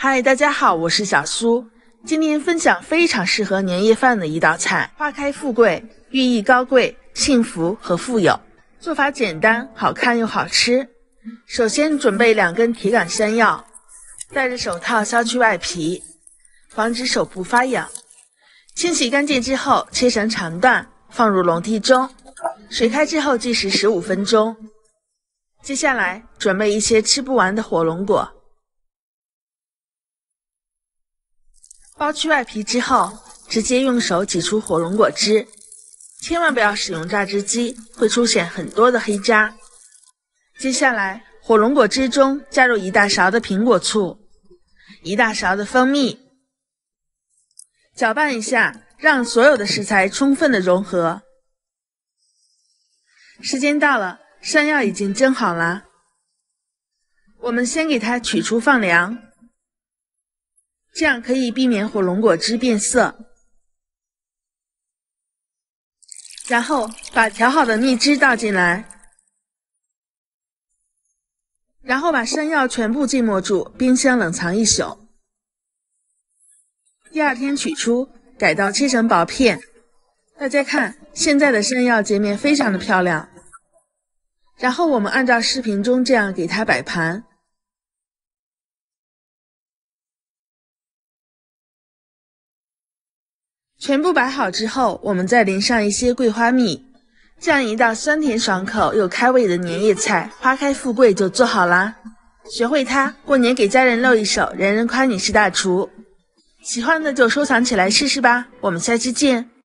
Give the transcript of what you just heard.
嗨，大家好，我是小苏。今天分享非常适合年夜饭的一道菜——花开富贵，寓意高贵、幸福和富有。做法简单，好看又好吃。首先准备2根铁杆山药，戴着手套削去外皮，防止手部发痒。清洗干净之后，切成长段，放入笼屉中，水开之后计时15分钟。接下来准备一些吃不完的火龙果，剥去外皮之后，直接用手挤出火龙果汁，千万不要使用榨汁机，会出现很多的黑渣。接下来，火龙果汁中加入1大勺的苹果醋，1大勺的蜂蜜，搅拌一下，让所有的食材充分的融合。时间到了，山药已经蒸好了，我们先给它取出放凉，这样可以避免火龙果汁变色。然后把调好的蜜汁倒进来，然后把山药全部浸没住，冰箱冷藏1宿。第2天取出，改刀切成薄片。大家看，现在的山药截面非常的漂亮。然后我们按照视频中这样给它摆盘。全部摆好之后，我们再淋上一些桂花蜜，这样一道酸甜爽口又开胃的年夜菜花开富贵就做好啦。学会它，过年给家人露一手，人人夸你是大厨。喜欢的就收藏起来试试吧，我们下期见。